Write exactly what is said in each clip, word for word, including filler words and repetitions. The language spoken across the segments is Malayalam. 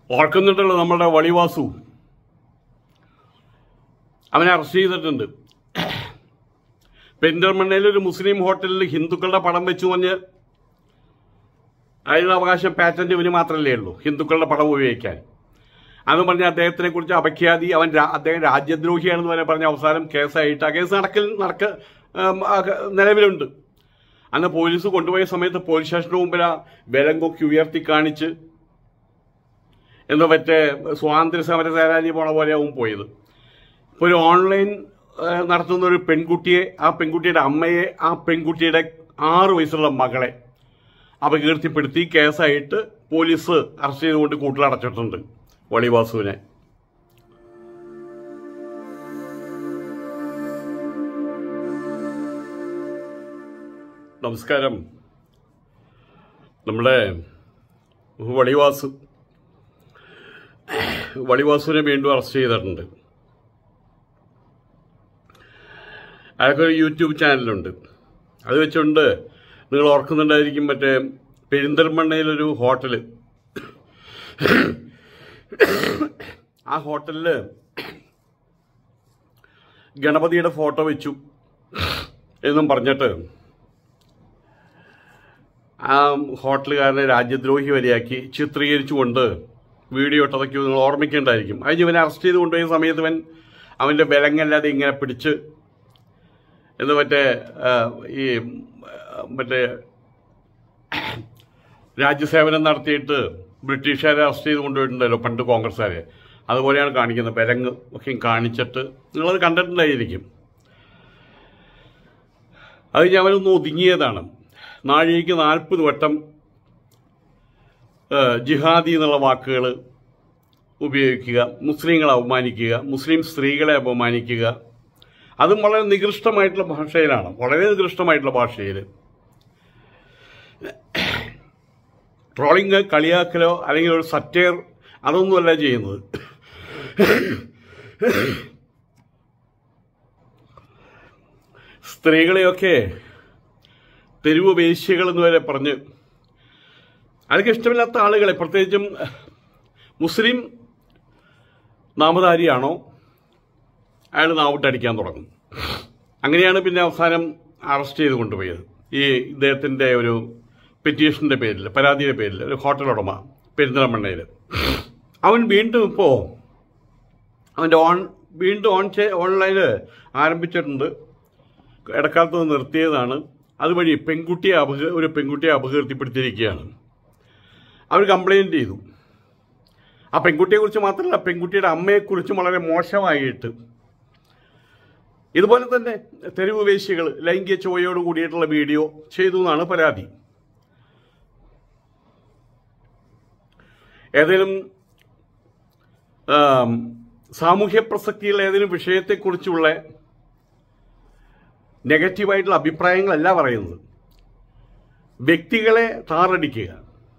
ഓർക്കുന്നുണ്ടല്ലോ നമ്മളുടെ വളിവാസു. അവനെ അറസ്റ്റ് ചെയ്തിട്ടുണ്ട്. പെരിന്തൽമണ്ണയിൽ ഒരു മുസ്ലിം ഹോട്ടലിൽ ഹിന്ദുക്കളുടെ പടം വെച്ചു പറഞ്ഞ് അതിനുള്ള അവകാശം പാറ്റന്റ് ഇവന് മാത്രമല്ലേ ഉള്ളൂ, ഹിന്ദുക്കളുടെ പടം ഉപയോഗിക്കാൻ. അത് പറഞ്ഞ് അദ്ദേഹത്തിനെ കുറിച്ച് അപഖ്യാതി, അവൻ അദ്ദേഹം രാജ്യദ്രോഹിയാണെന്ന് വരെ പറഞ്ഞ അവസാനം കേസായിട്ട് ആ കേസ് നടക്കൽ നടക്ക നിലവിലുണ്ട്. അന്ന് പോലീസ് കൊണ്ടുപോയ സമയത്ത് പോലീസ് സ്റ്റേഷന് മുമ്പിൽ ആ വിലങ്കൊക്കെ ഉയർത്തി കാണിച്ച് എന്തോ മറ്റേ സ്വാതന്ത്ര്യ സമര സേനാനി പോണ പോലെയാവും പോയത്. ഇപ്പോൾ ഒരു ഓൺലൈൻ നടത്തുന്ന ഒരു പെൺകുട്ടിയെ, ആ പെൺകുട്ടിയുടെ അമ്മയെ, ആ പെൺകുട്ടിയുടെ ആറു വയസ്സുള്ള മകളെ അപകീർത്തിപ്പെടുത്തി കേസായിട്ട് പോലീസ് അറസ്റ്റ് ചെയ്തുകൊണ്ട് കൂട്ടിലടച്ചിട്ടുണ്ട് വളിവാസുവിനെ. നമസ്കാരം. നമ്മുടെ വളിവാസു വളിവാസുവിനെ വീണ്ടും അറസ്റ്റ് ചെയ്തിട്ടുണ്ട്. അയാൾക്കൊരു യൂട്യൂബ് ചാനലുണ്ട്. അത് വെച്ചുകൊണ്ട് നിങ്ങൾ ഓർക്കുന്നുണ്ടായിരിക്കും, മറ്റേ പെരിന്തൽമണ്ണയിലൊരു ഹോട്ടല്, ആ ഹോട്ടലിൽ ഗണപതിയുടെ ഫോട്ടോ വെച്ചു എന്നും പറഞ്ഞിട്ട് ആ ഹോട്ടലുകാരനെ രാജ്യദ്രോഹി വരെയാക്കി ചിത്രീകരിച്ചുകൊണ്ട് വീഡിയോ ഇട്ടതൊക്കെ നിങ്ങൾ ഓർമ്മിക്കേണ്ടായിരിക്കും. അതിന് ഇവനെ അറസ്റ്റ് ചെയ്ത് കൊണ്ടുപോയ സമയത്ത് ഇവൻ അവൻ്റെ ബലങ്ങല്ലാതെ ഇങ്ങനെ പിടിച്ച് എന്ന് മറ്റേ ഈ മറ്റേ രാജ്യസേവനം നടത്തിയിട്ട് ബ്രിട്ടീഷുകാരെ അറസ്റ്റ് ചെയ്ത് കൊണ്ടുപോയിട്ടുണ്ടല്ലോ പണ്ട് കോൺഗ്രസ്സുകാരെ, അതുപോലെയാണ് കാണിക്കുന്നത്. ബലങ്ങ് ഒക്കെ കാണിച്ചിട്ട് നിങ്ങളത് കണ്ടിട്ടുണ്ടായിരിക്കും. അത് ഞാൻ അവനൊന്ന് ഒതുങ്ങിയതാണ്. നാഴികയ്ക്ക് നാൽപ്പത് വട്ടം ജിഹാദി എന്നുള്ള വാക്കുകൾ ഉപയോഗിക്കുക, മുസ്ലിങ്ങളെ അപമാനിക്കുക, മുസ്ലിം സ്ത്രീകളെ അപമാനിക്കുക, അതും വളരെ നികൃഷ്ടമായിട്ടുള്ള ഭാഷയിലാണ്, വളരെ നികൃഷ്ടമായിട്ടുള്ള ഭാഷയിൽ. ട്രോളിങ്, കളിയാക്കലോ അല്ലെങ്കിൽ ഒരു സറ്റയർ അതൊന്നുമല്ല ചെയ്യുന്നത്. സ്ത്രീകളെയൊക്കെ തെരുവ് വേശ്യകളെന്ന് വരെ പറഞ്ഞ് അതൊക്കെ ഇഷ്ടമില്ലാത്ത ആളുകളെ, പ്രത്യേകിച്ചും മുസ്ലിം നാമധാരിയാണോ അയാൾ നാവിട്ടടിക്കാൻ തുടങ്ങും. അങ്ങനെയാണ് പിന്നെ അവസാനം അറസ്റ്റ് ചെയ്ത് കൊണ്ടുപോയത്. ഈ ഇദ്ദേഹത്തിൻ്റെ ഒരു പെറ്റീഷൻ്റെ പേരിൽ, പരാതിയുടെ പേരിൽ, ഒരു ഹോട്ടൽ ഉടമ പെരിന്തൽമണ്ണയിൽ. അവൻ വീണ്ടും ഇപ്പോൾ അവൻ്റെ ഓൺ വീണ്ടും ഓൺ ഓൺലൈനിൽ ആരംഭിച്ചിട്ടുണ്ട്. ഇടക്കാലത്ത് നിർത്തിയതാണ്. അതുവഴി പെൺകുട്ടിയെ അപക ഒരു പെൺകുട്ടിയെ അപകീർത്തിപ്പെടുത്തിയിരിക്കുകയാണ്. അവർ കംപ്ലയിൻറ്റ് ചെയ്തു. ആ പെൺകുട്ടിയെക്കുറിച്ച് മാത്രമല്ല, പെൺകുട്ടിയുടെ അമ്മയെക്കുറിച്ചും വളരെ മോശമായിട്ട് ഇതുപോലെ തന്നെ തെരുവ് വേശ്യകൾ ലൈംഗിക ചോയോട് കൂടിയിട്ടുള്ള വീഡിയോ ചെയ്തു എന്നാണ് പരാതി. ഏതെങ്കിലും സാമൂഹ്യ പ്രസക്തിയുള്ള ഏതെങ്കിലും വിഷയത്തെക്കുറിച്ചുള്ള നെഗറ്റീവായിട്ടുള്ള അഭിപ്രായങ്ങളല്ല പറയുന്നത്. വ്യക്തികളെ താറടിക്കുക,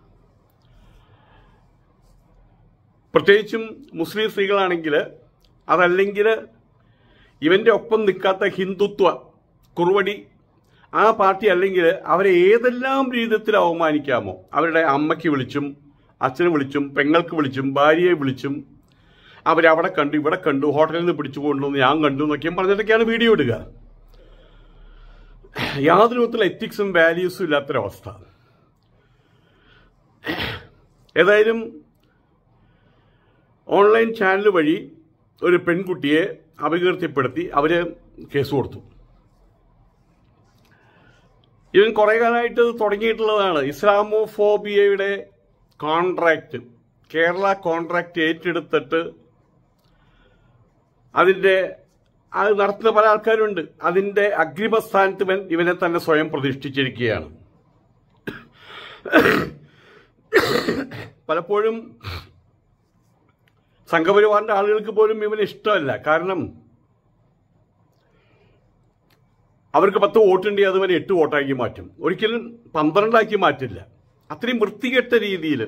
പ്രത്യേകിച്ചും മുസ്ലിം സ്ത്രീകളാണെങ്കിൽ, അതല്ലെങ്കിൽ ഇവൻ്റെ ഒപ്പം നിൽക്കാത്ത ഹിന്ദുത്വ കുറുവടി ആ പാർട്ടി, അല്ലെങ്കിൽ അവരെ ഏതെല്ലാം രീതിയിൽ അവമാനിക്കാമോ, അവരുടെ അമ്മയ്ക്ക് വിളിച്ചും അച്ഛനെ വിളിച്ചും പെങ്ങൾക്ക് വിളിച്ചും ഭാര്യയെ വിളിച്ചും അവരവിടെ കണ്ടു, ഇവിടെ കണ്ടു, ഹോട്ടലിൽ നിന്ന് പിടിച്ചു കൊണ്ടുവന്ന് ഞാൻ കണ്ടു എന്നൊക്കെയും പറഞ്ഞിട്ടൊക്കെയാണ് വീഡിയോ ഇടുക. യാതൊരു വിധത്തിലുള്ള എത്തിക്സും വാല്യൂസും ഇല്ലാത്തൊരവസ്ഥ. ഏതായാലും ഓൺലൈൻ ചാനൽ വഴി ഒരു പെൺകുട്ടിയെ അപകീർത്തിപ്പെടുത്തി അവർ കേസ് കൊടുത്തു. ഇവൻ കുറേ കാലമായിട്ട് തുടങ്ങിയിട്ടുള്ളതാണ്. ഇസ്ലാമോഫോബിയയുടെ കോൺട്രാക്റ്റ്, കേരള കോൺട്രാക്റ്റ് ഏറ്റെടുത്തിട്ട് അതിൻ്റെ അത് നടത്തുന്ന പല ആൾക്കാരുണ്ട്. അതിൻ്റെ അഗ്രിമസ്ഥാനത്ത് ഇവൻ ഇവനെ തന്നെ സ്വയം പ്രതിഷ്ഠിച്ചിരിക്കുകയാണ്. പലപ്പോഴും സംഘപരിവാറിന്റെ ആളുകൾക്ക് പോലും ഇവന് ഇഷ്ടമല്ല. കാരണം അവർക്ക് പത്ത് വോട്ടുണ്ടെങ്കിൽ അത് ഇവൻ എട്ട് വോട്ടാക്കി മാറ്റും, ഒരിക്കലും പന്ത്രണ്ടാക്കി മാറ്റില്ല. അത്രയും വൃത്തികെട്ട രീതിയിൽ.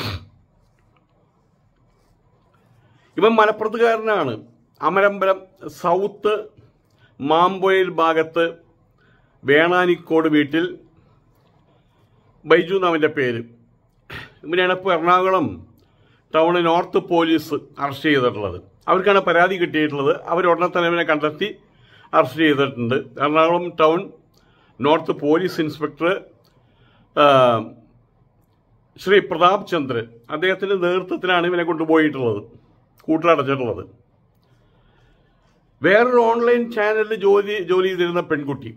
ഇവൻ മലപ്പുറത്തുകാരനാണ്. അമരമ്പലം സൗത്ത് മാമ്പൊയിൽ ഭാഗത്ത് വേണാനിക്കോട് വീട്ടിൽ ബൈജു എന്നവൻ്റെ പേര്. ഇവനാണ് ഇപ്പോൾ Ernakulam town north police arrest ചെയ്തിട്ടുള്ളത്. അവർക്കാണ് പരാതി കിട്ടിയിട്ടുള്ളത്. അവർ ഉടനെ തന്നെ ഇവനെ കണ്ടെത്തി അറസ്റ്റ് ചെയ്തിട്ടുണ്ട്. Ernakulam town north police inspector Shri Prathap Chandran, അദ്ദേഹത്തിൻ്റെ നേതൃത്വത്തിലാണ് ഇവനെ കൊണ്ടുപോയിട്ടുള്ളത്, കൂട്ടിലടച്ചിട്ടുള്ളത്. വേറൊരു ഓൺലൈൻ ചാനലിൽ ജോലി ജോലി ചെയ്തിരുന്ന പെൺകുട്ടി,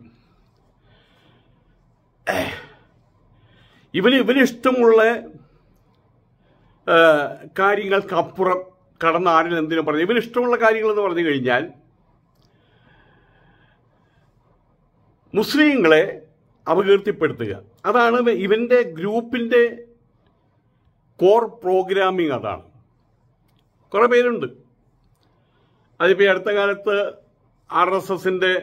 ഇവന് ഇവന് ഇഷ്ടമുള്ള കാര്യങ്ങൾക്കപ്പുറം കടന്ന ആരിൽ എന്തിനും പറഞ്ഞു. ഇവന് ഇഷ്ടമുള്ള കാര്യങ്ങൾ എന്ന് പറഞ്ഞു കഴിഞ്ഞാൽ മുസ്ലിങ്ങളെ അപകീർത്തിപ്പെടുത്തുക. അതാണ് ഇവന്റെ ഗ്രൂപ്പിന്റെ കോർ പ്രോഗ്രാമിംഗ്. അതാണ്. കുറെ പേരുണ്ട്. അതിപ്പോൾ അടുത്ത കാലത്ത് ആർ എസ് എസിന്റെ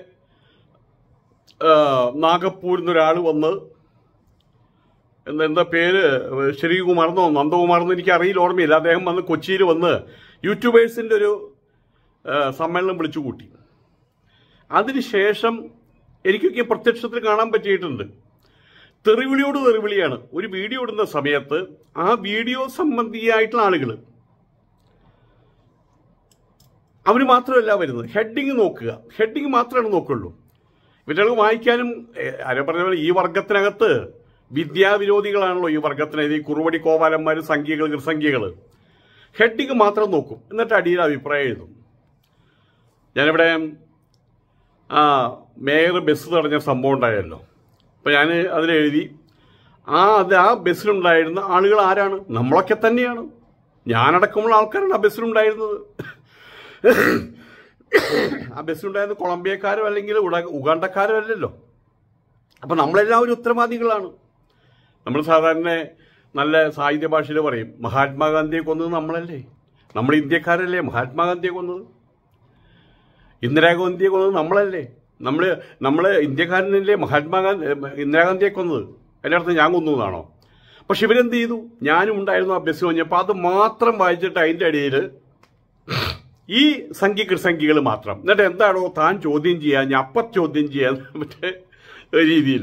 നാഗപ്പൂരിൽ നിന്നൊരാൾ വന്ന്, എന്താ എന്താ പേര്, ശ്രീകുമാർന്നോ നന്ദകുമാർന്നോ എനിക്ക് അറിയില്ല, ഓർമ്മയില്ല. അദ്ദേഹം വന്ന് കൊച്ചിയിൽ വന്ന് യൂട്യൂബേഴ്സിൻ്റെ ഒരു സമ്മേളനം വിളിച്ചു കൂട്ടി. അതിനുശേഷം എനിക്കൊക്കെ പ്രത്യക്ഷത്തിൽ കാണാൻ പറ്റിയിട്ടുണ്ട്. തെറിവിളിയോട് തെറിവിളിയാണ്. ഒരു വീഡിയോ ഇടുന്ന സമയത്ത് ആ വീഡിയോ സംബന്ധിയായിട്ടുള്ള ആളുകൾ അവർ മാത്രമല്ല വരുന്നത്. ഹെഡിങ് നോക്കുക, ഹെഡിങ് മാത്രമാണ് നോക്കുള്ളൂ. ഇവരുടെ വായിക്കാനും ആരോ പറഞ്ഞ പോലെ ഈ വർഗത്തിനകത്ത് വിദ്യാവിരോധികളാണല്ലോ ഈ വർഗത്തിനകത്ത്, ഈ കുറുവടി കോവാലന്മാർ, സംഖ്യകൾ, ഗൃസംഖ്യകൾ. ഹെഡിങ് മാത്രം നോക്കും, എന്നിട്ട് അടിയിൽ അഭിപ്രായം എഴുതും. ഞാനിവിടെ ആ മേയർ ബസ് തടഞ്ഞ സംഭവം ഉണ്ടായല്ലോ. അപ്പം ഞാൻ അതിലെഴുതി, ആ അത് ആ ബസ്സിലുണ്ടായിരുന്ന ആളുകൾ ആരാണ്? നമ്മളൊക്കെ തന്നെയാണ്. ഞാനടക്കമുള്ള ആൾക്കാരാണ് ആ ബസ്സിലുണ്ടായിരുന്നത്. ആ ബസ്സിലുണ്ടായിരുന്ന കൊളംബിയക്കാരോ അല്ലെങ്കിൽ ഉഗാണ്ടക്കാരോ അല്ലല്ലോ. അപ്പം നമ്മളെല്ലാവരും ഉത്തരവാദികളാണ്. നമ്മൾ സാധാരണ നല്ല സാഹിത്യ ഭാഷയിൽ പറയും, മഹാത്മാഗാന്ധിയെ കൊന്നത് നമ്മളല്ലേ, നമ്മൾ ഇന്ത്യക്കാരല്ലേ മഹാത്മാഗാന്ധിയെ കൊന്നത്, ഇന്ദിരാഗാന്ധിയെ കൊന്നത് നമ്മളല്ലേ, നമ്മൾ നമ്മൾ ഇന്ത്യക്കാരനല്ലേ മഹാത്മാഗാന്ധി ഇന്ദിരാഗാന്ധിയെ കൊന്നത്. അതിൻ്റെ അർത്ഥം ഞാൻ കൊന്നു എന്നാണോ? പക്ഷെ ഇവരെന്ത് ചെയ്തു? ഞാനും ഉണ്ടായിരുന്നു ആ ബസ് കഴിഞ്ഞപ്പോൾ. അത് മാത്രം വായിച്ചിട്ട് അതിൻ്റെ അടിയിൽ ഈ സംഖ്യ കൃസംഖ്യകൾ മാത്രം. എന്നിട്ട് എന്താണോ താൻ ചോദ്യം ചെയ്യാൻ, ഞാൻ അപ്പം ചോദ്യം ചെയ്യാൻ മറ്റേ രീതിയിൽ.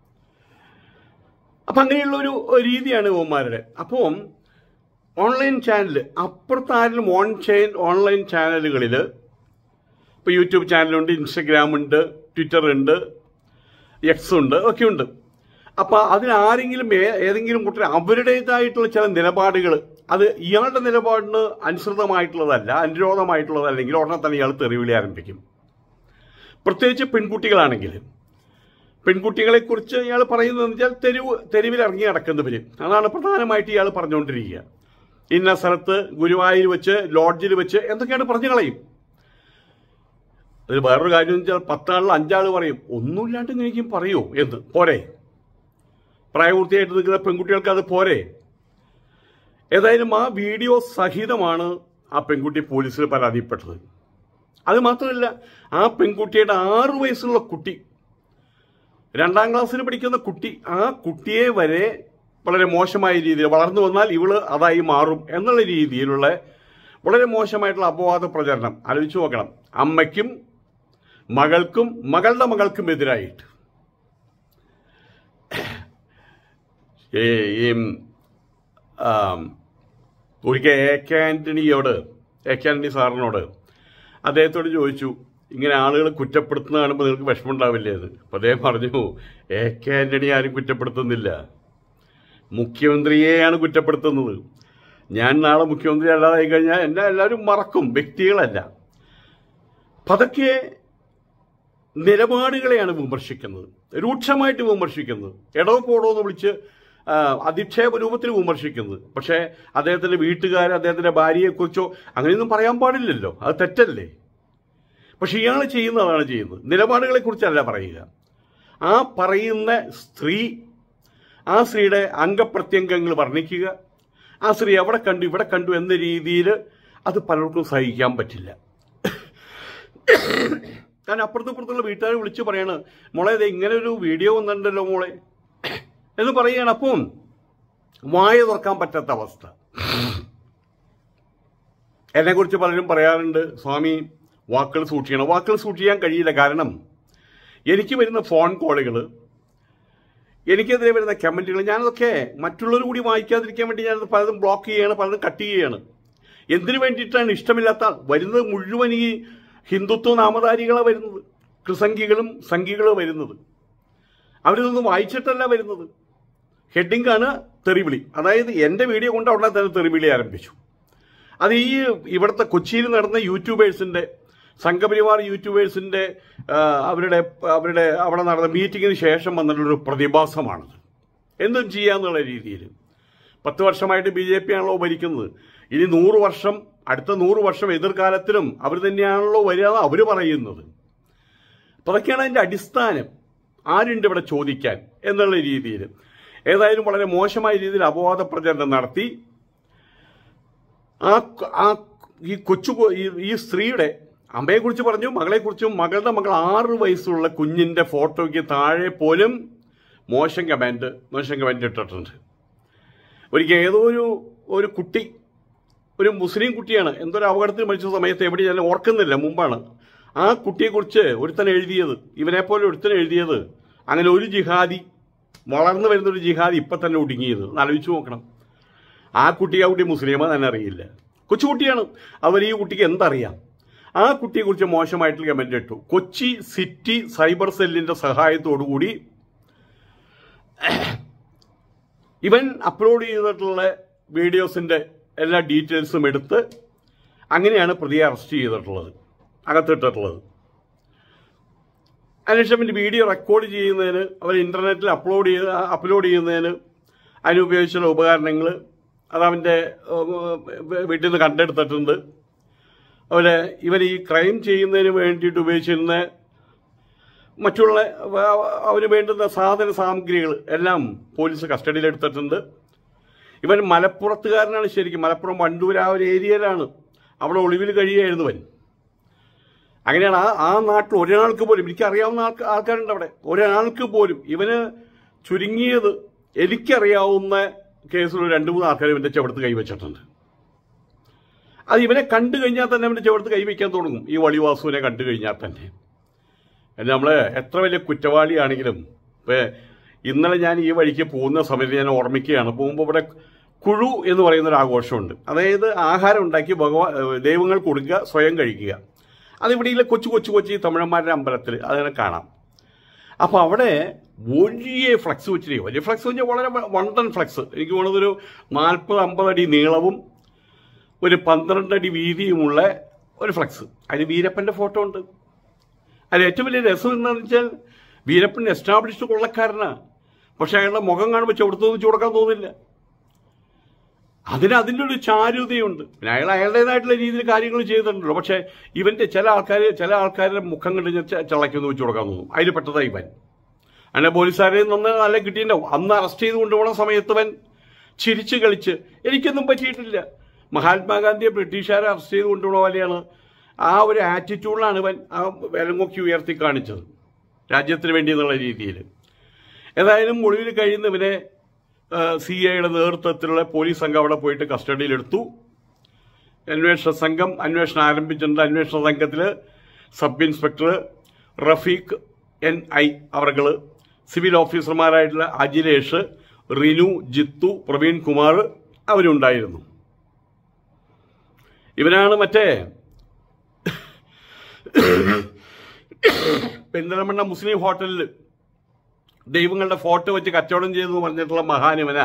അപ്പം അങ്ങനെയുള്ളൊരു രീതിയാണ് ഇവന്മാരുടെ. അപ്പം ഓൺലൈൻ ചാനൽ അപ്പുറത്ത് ആരിലും ഓൺ ചെയിൻ ഓൺലൈൻ ചാനലുകളിൽ ഇപ്പോൾ യൂട്യൂബ് ചാനലുണ്ട്, ഇൻസ്റ്റഗ്രാമുണ്ട്, ട്വിറ്ററുണ്ട്, എക്സ് ഉണ്ട്, ഒക്കെ ഉണ്ട്. അപ്പോൾ അതിലാരെങ്കിലും ഏതെങ്കിലും കൂട്ടർ അവരുടേതായിട്ടുള്ള ചില നിലപാടുകൾ, അത് ഇയാളുടെ നിലപാടിന് അനുസൃതമായിട്ടുള്ളതല്ല, അനുരോധമായിട്ടുള്ളതല്ലെങ്കിൽ ഉടനെ തന്നെ ഇയാൾ തെറിവിളി ആരംഭിക്കും. പ്രത്യേകിച്ച് പെൺകുട്ടികളാണെങ്കിൽ പെൺകുട്ടികളെക്കുറിച്ച് ഇയാൾ പറയുന്നതെന്ന് വെച്ചാൽ തെരുവ് തെരുവിൽ ഇറങ്ങി നടക്കുന്നവർ, അതാണ് പ്രധാനമായിട്ട് ഇയാൾ പറഞ്ഞുകൊണ്ടിരിക്കുക. ഇന്ന സ്ഥലത്ത് ഗുരുവായൂർ വെച്ച്, ലോഡ്ജിൽ വെച്ച് എന്തൊക്കെയാണ് പറഞ്ഞു കളയും. അതിൽ വേറൊരു കാര്യം എന്ന് വെച്ചാൽ പത്താളിൽ അഞ്ചാൾ പറയും, ഒന്നുമില്ലാണ്ട് എനിക്കും പറയൂ എന്ന്. പോരെ? പ്രായപൂർത്തിയായിട്ട് നിൽക്കുന്ന പെൺകുട്ടികൾക്ക് അത് പോരെ? ഏതായാലും ആ വീഡിയോ സഹിതമാണ് ആ പെൺകുട്ടി പോലീസിൽ പരാതിപ്പെട്ടത്. അത് മാത്രമല്ല, ആ പെൺകുട്ടിയുടെ ആറു വയസ്സുള്ള കുട്ടി, രണ്ടാം ക്ലാസ്സിൽ പഠിക്കുന്ന കുട്ടി, ആ കുട്ടിയെ വരെ വളരെ മോശമായ രീതിയിൽ വളർന്നു വന്നാൽ ഇവള് അതായി മാറും എന്നുള്ള രീതിയിലുള്ള വളരെ മോശമായിട്ടുള്ള അപവാദ പ്രചരണം ആലോചിച്ച് നോക്കണം. അമ്മയ്ക്കും മകൾക്കും മകളുടെ മകൾക്കും എതിരായിട്ട് ഒരിക്കൽ എ കെ ആന്റണിയോട് എ കെ ആന്റണി സാറിനോട് അദ്ദേഹത്തോട് ചോദിച്ചു, ഇങ്ങനെ ആളുകൾ കുറ്റപ്പെടുത്തുന്ന കാണുമ്പോൾ നിങ്ങൾക്ക് വിഷമം ഉണ്ടാവില്ലേ എന്ന്. അപ്പം അദ്ദേഹം പറഞ്ഞു, എ കെ ആന്റണി ആരും കുറ്റപ്പെടുത്തുന്നില്ല, മുഖ്യമന്ത്രിയെയാണ് കുറ്റപ്പെടുത്തുന്നത്. ഞാൻ നാളെ മുഖ്യമന്ത്രി അല്ലാതായി കഴിഞ്ഞാൽ എന്നെ എല്ലാവരും മറക്കും, വ്യക്തികളല്ല. അപ്പം അതൊക്കെ നിലപാടുകളെയാണ് വിമർശിക്കുന്നത്, രൂക്ഷമായിട്ട് വിമർശിക്കുന്നത്, എടോ പോടോ എന്ന് വിളിച്ച് അധിക്ഷേപ രൂപത്തിൽ വിമർശിക്കുന്നത്. പക്ഷേ അദ്ദേഹത്തിൻ്റെ വീട്ടുകാർ, അദ്ദേഹത്തിൻ്റെ ഭാര്യയെക്കുറിച്ചോ അങ്ങനെയൊന്നും പറയാൻ പാടില്ലല്ലോ, അത് തെറ്റല്ലേ. പക്ഷെ ഇയാൾ ചെയ്യുന്നതാണ് ചെയ്യുന്നത്, നിലപാടുകളെക്കുറിച്ചല്ല പറയുക. ആ പറയുന്ന സ്ത്രീ, ആ സ്ത്രീയുടെ അംഗപ്രത്യംഗങ്ങൾ വർണ്ണിക്കുക, ആ സ്ത്രീ അവിടെ കണ്ടു ഇവിടെ കണ്ടു എന്ന രീതിയിൽ അത് പലർക്കും സഹിക്കാൻ പറ്റില്ല. ഞാൻ അപ്പുറത്തും ഇപ്പുറത്തുള്ള വീട്ടുകാർ വിളിച്ച് പറയാണ്, മോളെ ഇത് ഇങ്ങനെ ഒരു വീഡിയോ വന്നിട്ടുണ്ടല്ലോ മോളെ എന്ന് പറയുകയാണ്. അപ്പം വായ തുറക്കാൻ പറ്റാത്ത അവസ്ഥ. എന്നെക്കുറിച്ച് പലരും പറയാറുണ്ട്, സ്വാമി വാക്കുകൾ സൂക്ഷിക്കണം. വാക്കുകൾ സൂക്ഷിക്കാൻ കഴിയില്ല. കാരണം എനിക്ക് വരുന്ന ഫോൺ കോളുകൾ എനിക്കെതിരെ വരുന്ന കമൻറ്റുകൾ ഞാനതൊക്കെ മറ്റുള്ളവർ കൂടി വായിക്കാതിരിക്കാൻ വേണ്ടി ഞാനത് പലതും ബ്ലോക്ക് ചെയ്യുകയാണ്, പലതും കട്ട് ചെയ്യുകയാണ്. എന്തിനു വേണ്ടിയിട്ടാണ്? ഇഷ്ടമില്ലാത്ത വരുന്നത് മുഴുവൻ ഈ ഹിന്ദുത്വ നാമധാരികളാണ് വരുന്നത്, കൃസംഖികളും സംഖികളും വരുന്നത്. അവരിതൊന്നും വായിച്ചിട്ടല്ല വരുന്നത്. ഹെഡിങ്ങാണ് തെറിവിളി. അതായത് എൻ്റെ വീഡിയോ കൊണ്ട് ഉടനെ തന്നെ തെറിവിളി ആരംഭിച്ചു. അത് ഈ ഇവിടുത്തെ കൊച്ചിയിൽ നടന്ന യൂട്യൂബേഴ്സിൻ്റെ, സംഘപരിവാർ യൂട്യൂബേഴ്സിൻ്റെ അവരുടെ അവരുടെ അവിടെ നടന്ന മീറ്റിങ്ങിന് ശേഷം വന്നിട്ടുള്ളൊരു പ്രതിഭാസമാണത്. എന്തും ചെയ്യാന്നുള്ള രീതിയിൽ പത്ത് വർഷമായിട്ട് ബി ജെ പി ആണല്ലോ ഭരിക്കുന്നത്. ഇനി നൂറ് വർഷം, അടുത്ത നൂറ് വർഷം എതിർകാലത്തിലും അവർ തന്നെയാണല്ലോ വരിക അവർ പറയുന്നത്. അപ്പോൾ അതൊക്കെയാണ് അതിൻ്റെ അടിസ്ഥാനം. ആരുണ്ട് ഇവിടെ ചോദിക്കാൻ എന്നുള്ള രീതിയിൽ. ഏതായാലും വളരെ മോശമായ രീതിയിൽ അപവാദ പ്രചരണം നടത്തി. ആ ആ ഈ കൊച്ചു ഈ സ്ത്രീയുടെ അമ്മയെക്കുറിച്ച് പറഞ്ഞു, മകളെക്കുറിച്ചും, മകളുടെ മകൾ ആറ് വയസ്സുള്ള കുഞ്ഞിൻ്റെ ഫോട്ടോയ്ക്ക് താഴെ പോലും മോശം കമൻറ്റ് മോശം കമൻറ്റ് ഇട്ടിട്ടുണ്ട്. ഒരിക്കൽ ഏതോ ഒരു ഒരു കുട്ടി, ഒരു മുസ്ലിം കുട്ടിയാണ്, എന്തൊരു അപകടത്തിൽ മരിച്ച സമയത്ത് എവിടെ ഞാൻ ഓർക്കുന്നില്ല, മുമ്പാണ്. ആ കുട്ടിയെക്കുറിച്ച് ഒരുത്തൻ എഴുതിയത്, ഇവനെപ്പോലെ ഒരുത്തൻ എഴുതിയത്, അങ്ങനെ ഒരു ജിഹാദി, വളർന്നു വരുന്നൊരു ജിഹാദി ഇപ്പം തന്നെ ഒടുങ്ങിയത്. ആലോചിച്ച് നോക്കണം. ആ കുട്ടി ആ കുട്ടി മുസ്ലിമോ തന്നെ അറിയില്ല, കൊച്ചുകുട്ടിയാണ്. അവർ ഈ കുട്ടിക്ക് എന്തറിയാം? ആ കുട്ടിയെക്കുറിച്ച് മോശമായിട്ടുള്ള കമൻ്റ് ഇട്ടു. കൊച്ചി സിറ്റി സൈബർ സെല്ലിൻ്റെ സഹായത്തോടുകൂടി ഇവൻ അപ്ലോഡ് ചെയ്തിട്ടുള്ള വീഡിയോസിൻ്റെ എല്ലാ ഡീറ്റെയിൽസും എടുത്ത് അങ്ങനെയാണ് പ്രതിയെ അറസ്റ്റ് ചെയ്തിട്ടുള്ളത്, അകത്തിട്ടിട്ടുള്ളത്. അതിനുശേഷം പിന്നെ വീഡിയോ റെക്കോർഡ് ചെയ്യുന്നതിന്, അവർ ഇൻ്റർനെറ്റിൽ അപ്ലോഡ് ചെയ്ത് അപ്ലോഡ് ചെയ്യുന്നതിന് അതിനുപയോഗിച്ചുള്ള ഉപകരണങ്ങൾ അതവൻ്റെ വീട്ടിൽ നിന്ന് കണ്ടെടുത്തിട്ടുണ്ട്. അതുപോലെ ഇവർ ഈ ക്രൈം ചെയ്യുന്നതിന് വേണ്ടിയിട്ട് ഉപയോഗിച്ചിരുന്ന മറ്റുള്ള അവന് വേണ്ടുന്ന സാധന സാമഗ്രികൾ എല്ലാം പോലീസ് കസ്റ്റഡിയിലെടുത്തിട്ടുണ്ട്. ഇവൻ മലപ്പുറത്തുകാരനാണ് ശരിക്കും. മലപ്പുറം വണ്ടൂർ ആ ഒരു ഏരിയയിലാണ്. അവിടെ ഒളിവിൽ കഴിയുകയായിരുന്നു ഇവൻ. അങ്ങനെയാണ് ആ ആ നാട്ടിൽ ഒരാൾക്ക് പോലും, എനിക്കറിയാവുന്ന ആൾക്ക് ആൾക്കാരുണ്ട് അവിടെ, ഒരാൾക്ക് പോലും ഇവന് ചുരുങ്ങിയത് എനിക്കറിയാവുന്ന കേസിൽ രണ്ട് മൂന്ന് ആൾക്കാർ ഇവൻ്റെ ചെവിടത്ത് കൈവച്ചിട്ടുണ്ട്. അത് ഇവനെ കണ്ടു കഴിഞ്ഞാൽ തന്നെ അവൻ്റെ ചെവിടത്ത് കൈവയ്ക്കാൻ തുടങ്ങും. ഈ വളിവാസുവിനെ കണ്ടു കഴിഞ്ഞാൽ തന്നെ. നമ്മൾ എത്ര വലിയ കുറ്റവാളിയാണെങ്കിലും, ഇപ്പോൾ ഇന്നലെ ഞാൻ ഈ വഴിക്ക് പോകുന്ന സമയത്ത് ഞാൻ ഓർമ്മിക്കുകയാണ്, പോകുമ്പോൾ ഇവിടെ കുഴു എന്ന് പറയുന്നൊരു ആഘോഷമുണ്ട്. അതായത് ആഹാരം ഉണ്ടാക്കി ഭഗവാൻ ദൈവങ്ങൾ കൊടുക്കുക, സ്വയം കഴിക്കുക. അതിവിടെയിലെ കൊച്ചു കൊച്ചു കൊച്ചു തമിഴന്മാരുടെ അമ്പലത്തിൽ അതിനെ കാണാം. അപ്പോൾ അവിടെ വലിയ ഫ്ലക്സ് വെച്ചിരിക്കും. വലിയ ഫ്ലക്സ് വെച്ചാൽ വളരെ വണ്ടൻ ഫ്ലക്സ്. എനിക്ക് തോന്നുന്നതൊരു നാൽപ്പത് അമ്പത് അടി നീളവും ഒരു പന്ത്രണ്ട് അടി വീതിയുമുള്ള ഒരു ഫ്ലക്സ്. അതിന് വീരപ്പൻ്റെ ഫോട്ടോ ഉണ്ട്. അതിൽ ഏറ്റവും വലിയ രസം എന്താണെന്ന് വെച്ചാൽ വീരപ്പൻ എസ്റ്റാബ്ലിഷ്ഡ് കൊള്ളക്കാരനാണ്. പക്ഷെ അയാളുടെ മുഖം കാണുമ്പോൾ ചവിടുത്തൊന്നും വെച്ച് കൊടുക്കാൻ തോന്നില്ല. അതിന് അതിൻ്റെ ഒരു ചാരുതയുണ്ട്. പിന്നെ അയാൾ അയാളുടേതായിട്ടുള്ള രീതിയിൽ കാര്യങ്ങൾ ചെയ്തിട്ടുണ്ടല്ലോ. പക്ഷേ ഇവൻ്റെ ചില ആൾക്കാർ ചില ആൾക്കാരുടെ മുഖം കണ്ട് ചളയ്ക്കൊന്ന് വെച്ച് കൊടുക്കാൻ തോന്നും. അതിൽ പെട്ടതാണ് ഇവൻ. അങ്ങനെ പോലീസുകാരെ നിന്ന് നല്ല കിട്ടിയിട്ടുണ്ടാവും. അന്ന് അറസ്റ്റ് ചെയ്ത് കൊണ്ടുപോകുന്ന സമയത്ത് അവൻ ചിരിച്ച് കളിച്ച് എനിക്കൊന്നും പറ്റിയിട്ടില്ല. മഹാത്മാഗാന്ധിയെ ബ്രിട്ടീഷുകാരെ അറസ്റ്റ് ചെയ്ത് കൊണ്ടുപോകുന്ന പോലെയാണ്. ആ ഒരു ആറ്റിറ്റ്യൂഡിലാണ് ഇവൻ ആ വിലങ്ങൊക്കി ഉയർത്തി കാണിച്ചത് രാജ്യത്തിന് വേണ്ടി എന്നുള്ള രീതിയിൽ. ഏതായാലും ഒളിവിൽ കഴിയുന്നവനെ സി ഐയുടെ നേതൃത്വത്തിലുള്ള പോലീസ് സംഘം അവിടെ പോയിട്ട് കസ്റ്റഡിയിലെടുത്തു. അന്വേഷണ സംഘം അന്വേഷണം ആരംഭിച്ചിട്ടുണ്ട്. അന്വേഷണ സംഘത്തിൽ sub inspector Rafeeq N I അവർകൾ, സിവിൽ ഓഫീസർമാരായിട്ടുള്ള അജിലേഷ്, റിനു, ജിത്തു, പ്രവീൺ കുമാർ അവരുണ്ടായിരുന്നു. ഇവനാണ് മറ്റേ പെരിന്തൽമണ്ണ മുസ്ലിം ഹോട്ടലിൽ ദൈവങ്ങളുടെ ഫോട്ടോ വെച്ച് കച്ചവടം ചെയ്തെന്ന് പറഞ്ഞിട്ടുള്ള മഹാനിവനാ.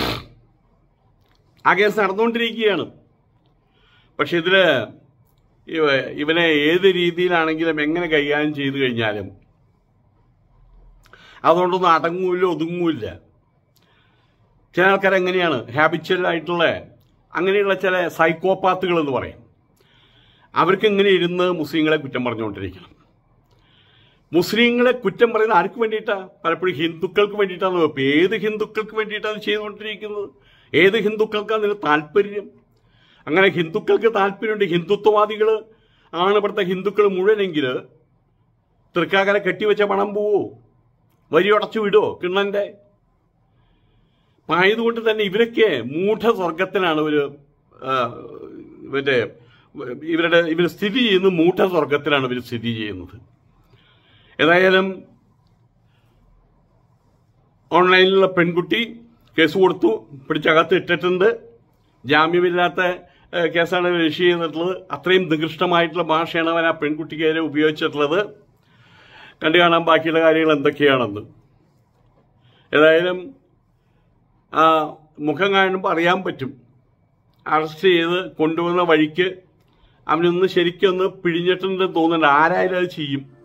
ആ കേസ് നടന്നുകൊണ്ടിരിക്കുകയാണ്. പക്ഷെ ഇതില് ഇവനെ ഏത് രീതിയിലാണെങ്കിലും എങ്ങനെ കൈകാര്യം ചെയ്തു കഴിഞ്ഞാലും അതുകൊണ്ടൊന്നും അടങ്ങൂല്ല, ഒതുങ്ങൂല്ല. ചില ആൾക്കാർ എങ്ങനെയാണ് ഹാബിച്വൽ ആയിട്ടുള്ള അങ്ങനെയുള്ള ചില സൈക്കോപാത്തുകൾ എന്ന് പറയും. അവർക്ക് ഇങ്ങനെ ഇരുന്ന് മുസ്ലിങ്ങളെ കുറ്റം പറഞ്ഞുകൊണ്ടിരിക്കണം. മുസ്ലിങ്ങളെ കുറ്റം പറയുന്നത് ആർക്ക് വേണ്ടിയിട്ടാണ്? പലപ്പോഴും ഹിന്ദുക്കൾക്ക് വേണ്ടിയിട്ടാണ്. വെപ്പ് ഏത് ഹിന്ദുക്കൾക്ക് വേണ്ടിയിട്ടാണ് ചെയ്തുകൊണ്ടിരിക്കുന്നത്? ഏത് ഹിന്ദുക്കൾക്കാണ് ഇതിന് താല്പര്യം? അങ്ങനെ ഹിന്ദുക്കൾക്ക് താല്പര്യമുണ്ട്. ഹിന്ദുത്വവാദികൾ ആണ് ഇവിടുത്തെ ഹിന്ദുക്കൾ മുഴുവനെങ്കിൽ തൃക്കാക്കര കെട്ടിവെച്ച പണം പോവോ? വരിയടച്ചു വിടുമോ കിണ്ണന്റെ? ആയതുകൊണ്ട് തന്നെ ഇവരൊക്കെ മൂഢസ്വർഗത്തിലാണ് ഒരു മറ്റേ ഇവരുടെ ഇവർ സ്ഥിതി ചെയ്യുന്നത് മൂഢസ്വർഗത്തിലാണ് ഇവർ സ്ഥിതി ചെയ്യുന്നത്. ഏതായാലും ഓൺലൈനിലുള്ള പെൺകുട്ടി കേസ് കൊടുത്തു, പിടിച്ചകത്ത് ഇട്ടിട്ടുണ്ട്. ജാമ്യമില്ലാത്ത കേസാണ് രജിസ്റ്റർ ചെയ്തിട്ടുള്ളത്. അത്രയും നികൃഷ്ടമായിട്ടുള്ള ഭാഷയാണ് അവൻ ആ പെൺകുട്ടിക്കെതിരെ ഉപയോഗിച്ചിട്ടുള്ളത്. കണ്ടു കാണാൻ ബാക്കിയുള്ള കാര്യങ്ങൾ എന്തൊക്കെയാണെന്ന്. ഏതായാലും ആ മുഖം കാണുമ്പോൾ അറിയാൻ പറ്റും. അറസ്റ്റ് ചെയ്ത് കൊണ്ടുവന്ന വഴിക്ക് അവനൊന്ന് ശരിക്കൊന്ന് പിഴിഞ്ഞിട്ടുണ്ടെന്ന് തോന്നുന്നുണ്ട്. ആരായാലും അത് ചെയ്യും.